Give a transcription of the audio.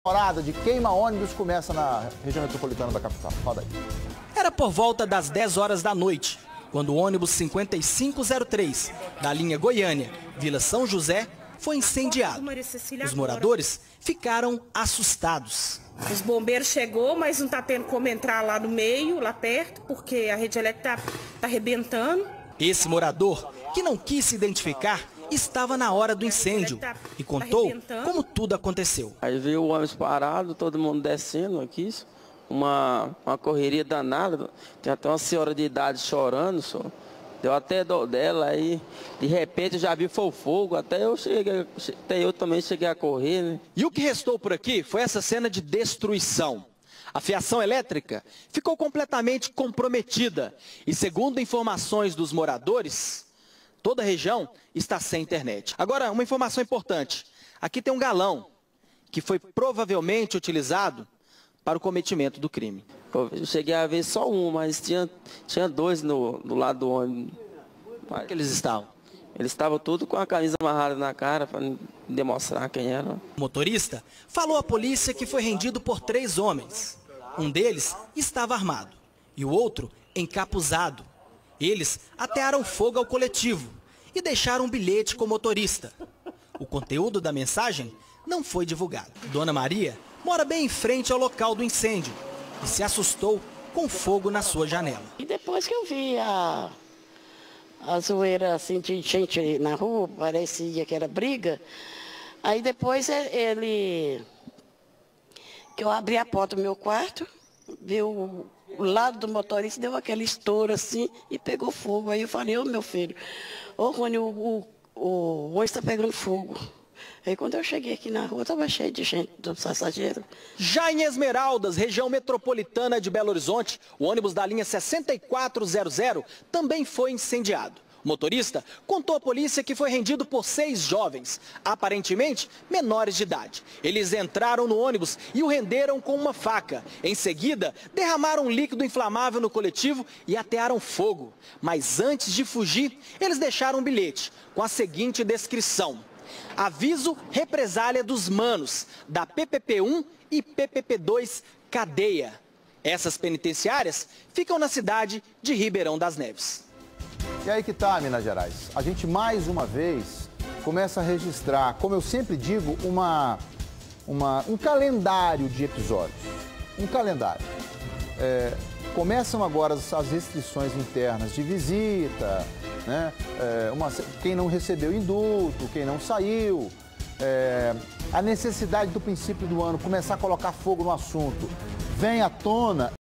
Temporada de queima-ônibus começa na região metropolitana da capital. Roda aí. Era por volta das 10 horas da noite, quando o ônibus 5503 da linha Goiânia, Vila São José, foi incendiado. Os moradores ficaram assustados. Os bombeiros chegou, mas não está tendo como entrar lá no meio, lá perto, porque a rede elétrica está arrebentando. Esse morador, que não quis se identificar, estava na hora do incêndio e contou como tudo aconteceu. Aí veio o ônibus parado, todo mundo descendo aqui, uma correria danada. Tem até uma senhora de idade chorando, só. Deu até dó dela, aí de repente eu já vi foi o fogo, até eu também cheguei a correr, né? E o que restou por aqui foi essa cena de destruição. A fiação elétrica ficou completamente comprometida e, segundo informações dos moradores, toda a região está sem internet. Agora, uma informação importante. Aqui tem um galão que foi provavelmente utilizado para o cometimento do crime. Eu cheguei a ver só um, mas tinha dois do lado do ônibus. Como é que eles estavam? Eles estavam todos com a camisa amarrada na cara para demonstrar quem era. O motorista falou à polícia que foi rendido por 3 homens. Um deles estava armado e o outro encapuzado. Eles atearam fogo ao coletivo e deixaram um bilhete com o motorista. O conteúdo da mensagem não foi divulgado. Dona Maria mora bem em frente ao local do incêndio e se assustou com fogo na sua janela. E depois que eu vi a zoeira assim de gente na rua, parecia que era briga, aí depois que eu abri a porta do meu quarto, viu o lado do motorista, deu aquele estouro assim e pegou fogo. Aí eu falei, ô meu filho, ô Rony, o ônibus está pegando fogo. Aí quando eu cheguei aqui na rua, estava cheio de gente, dos passageiros. Já em Esmeraldas, região metropolitana de Belo Horizonte, o ônibus da linha 6400 também foi incendiado. O motorista contou à polícia que foi rendido por 6 jovens, aparentemente menores de idade. Eles entraram no ônibus e o renderam com uma faca. Em seguida, derramaram líquido inflamável no coletivo e atearam fogo. Mas antes de fugir, eles deixaram um bilhete com a seguinte descrição: aviso represália dos manos, da PPP-1 e PPP-2 cadeia. Essas penitenciárias ficam na cidade de Ribeirão das Neves. E aí que tá, Minas Gerais. A gente mais uma vez começa a registrar, como eu sempre digo, um calendário de episódios. Um calendário. Começam agora as restrições internas de visita, né? Quem não recebeu indulto, quem não saiu, a necessidade do princípio do ano começar a colocar fogo no assunto vem à tona.